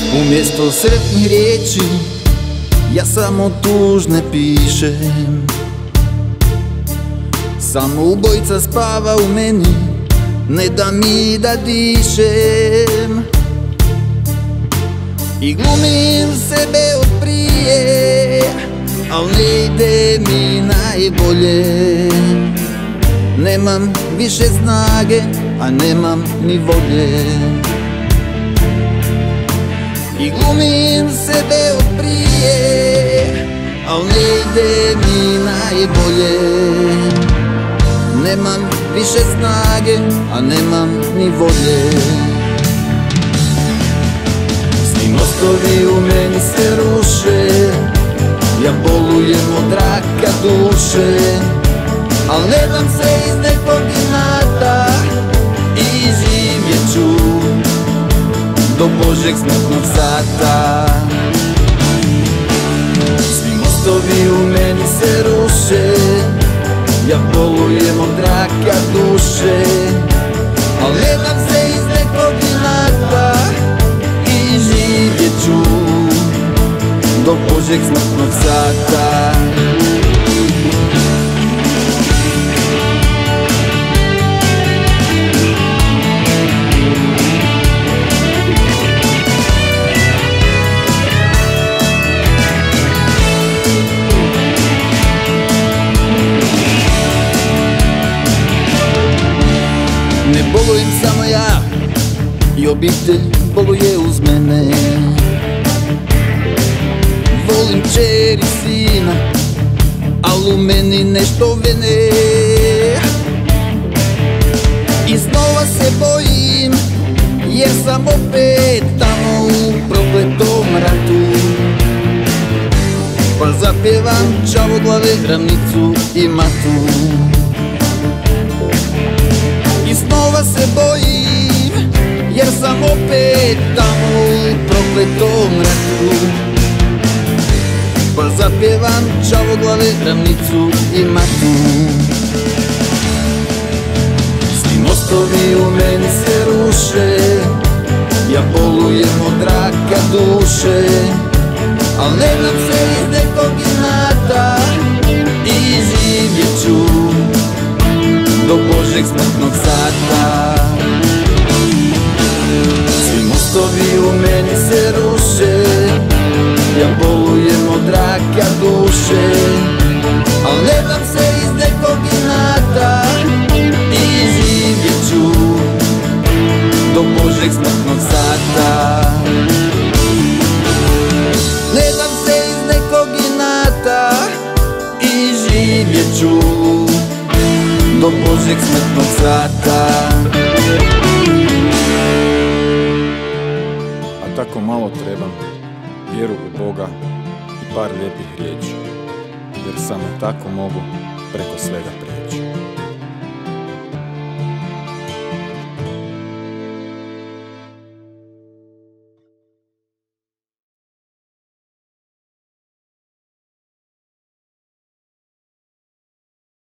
Umjesto sretnih riječi ja samo tužne pišem. Samo ubojica spava u meni, ne da mi da dišem. I glumim sebe od prije, al ne ide mi najbolje. Nemam više snage, a nemam ni volje. I glumim sebe od prije, al ne ide mi najbolje. Nemam više snage, a nemam ni volje. Svi mostovi u meni se ruše, ja bolujem od raka duše. Al ne dam se iz nekog inata i živjet ću do Božeg smrtnog sata. Svi mostovi u meni se ruše, ja bolujem od raka duše. Al ne dam se iz nekog inata i živjet ću do Božeg smrtnog sata. Ne bolujem samo ja, i obitelj boluje uz mene. Volim kćer i sina, al u meni nešto vene. I znova se bojim, jer sam opet tamo u prokletom ratu. Pa zapjevam Čavoglave, Ravnicu i Matu. I znova se bojim, jer sam opet tamo u prokletom ratu. Pa zapjevam Čavoglave, Ravnicu i Matu. Svi mostovi u meni se ruše, ja bolujem od raka duše. Al ne dam se iz nekog inata i živjet ću do Božeg smrtnog sata. Svi mostovi u meni se ruše, ja bolujem od raka duše. Al ne dam se iz nekog inata i živjet ću do Božeg smrtnog sata. Ne dam se iz nekog inata i živjet ću do Božeg smrtnog sata. A tako malo trebam vjeru u Boga i par lijepih riječi, jer samo tako mogu preko svega preći.